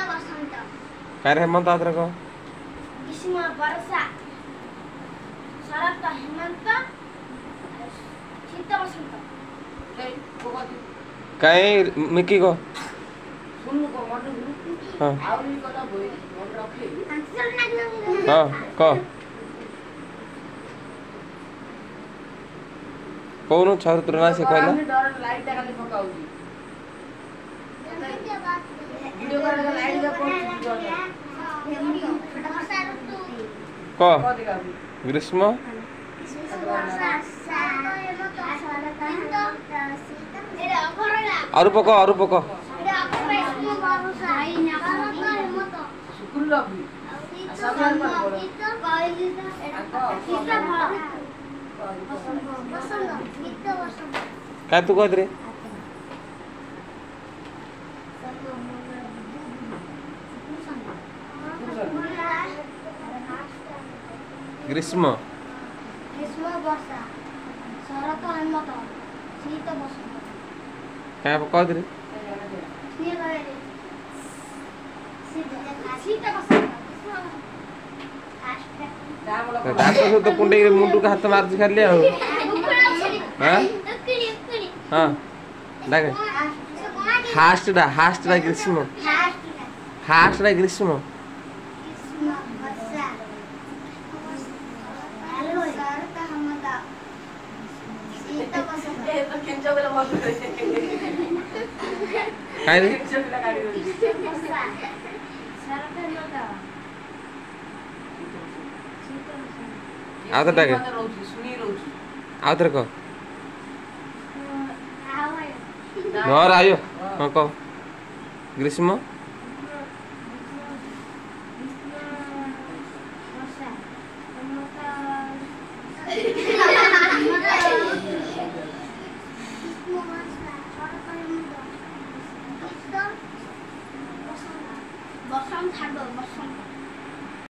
काय रे हेमंत आदर को ग्रीष्म वर्षा शरत हेमंत शीत वसंत काय मिकी को सुन को मन हां आउरी कथा भई मन रखे हां को कौन छात्र ना से कहला डर लाइट खाली पकाउची वीडियो कॉल का लाइट का कोन को ग्रीष्म और पको स्कूल लगी सामान पर बोलो काय तू कहत रे ग्रीष्म वर्षा शरत हेमंत शीत वसंत काय कहत रे शीत वसंत डाक्टर से तो कुंडे मुंडू का हाथ मार खाली आ हां हां देख हास्ट डा ग्रीष्म काय रे आउतर टाके आउतर को नर आयो हां को ग्रीष्म बसंत